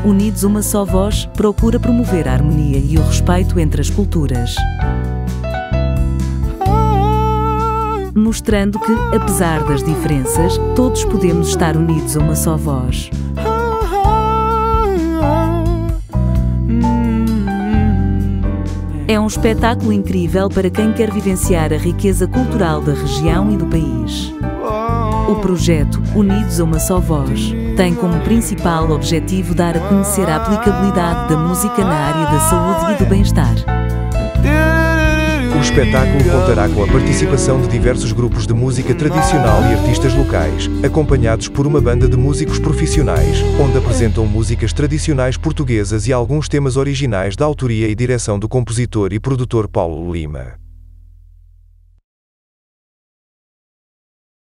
Unidos uma só voz, procura promover a harmonia e o respeito entre as culturas, mostrando que, apesar das diferenças, todos podemos estar unidos a uma só voz. É um espetáculo incrível para quem quer vivenciar a riqueza cultural da região e do país. O projeto Unidos a uma só voz tem como principal objetivo dar a conhecer a aplicabilidade da música na área da saúde e do bem-estar. O espetáculo contará com a participação de diversos grupos de música tradicional e artistas locais, acompanhados por uma banda de músicos profissionais, onde apresentam músicas tradicionais portuguesas e alguns temas originais da autoria e direção do compositor e produtor Paulo Lima.